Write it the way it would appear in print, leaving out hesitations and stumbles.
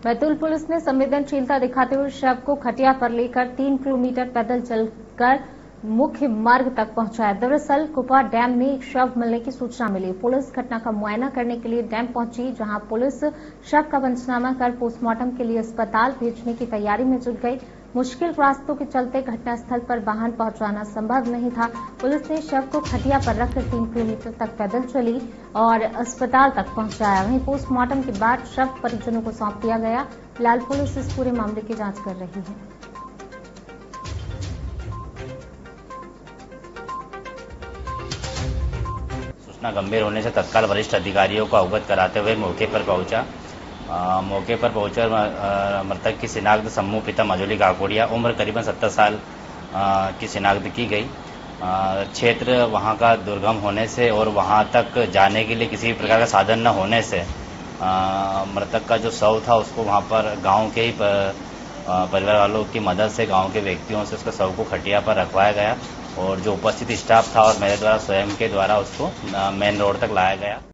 Betul police ने संवेदनशीलता दिखाते हुए शव को खटिया पर लेकर 3 किलोमीटर पैदल चलकर मुख्य मार्ग तक पहुंचाया। दरअसल कुपा डैम में एक शव मिलने की सूचना मिली। पुलिस घटना का मुआयना करने के लिए डैम पहुंची, जहां पुलिस शव का पंचनामा कर पोस्टमार्टम के लिए अस्पताल भेजने की तैयारी में जुट गई। मुश्किल रास्तों के चलते घटनास्थल पर वाहन पहुंचाना संभव नहीं था। पुलिस ने शव को खटिया पर रखकर 3 किलोमीटर तक पैदल चली और अस्पताल तक पहुंचाया। वहीं पोस्टमार्टम के बाद शव परिजनों को सौंप दिया गया। फिलहाल पुलिस इस पूरे मामले की जांच कर रही है। सूचना गंभीर होने से तत्काल वरिष्ठ अधिकारियों को अवगत कराते हुए मौके पर पहुंचा। मौके पर पहुंचकर मृतक की शिनाख्त सम्मू पिता मजोली काकोड़िया उम्र करीबन 70 साल की शिनाख्त की गई। क्षेत्र वहां का दुर्गम होने से और वहां तक जाने के लिए किसी प्रकार का साधन न होने से मृतक का जो शव था उसको वहां पर गांव के ही परिवार वालों की मदद से, गांव के व्यक्तियों से उसका शव को खटिया पर रखवाया गया और जो उपस्थित स्टाफ था और मेरे द्वारा स्वयं के द्वारा उसको मेन रोड तक लाया गया।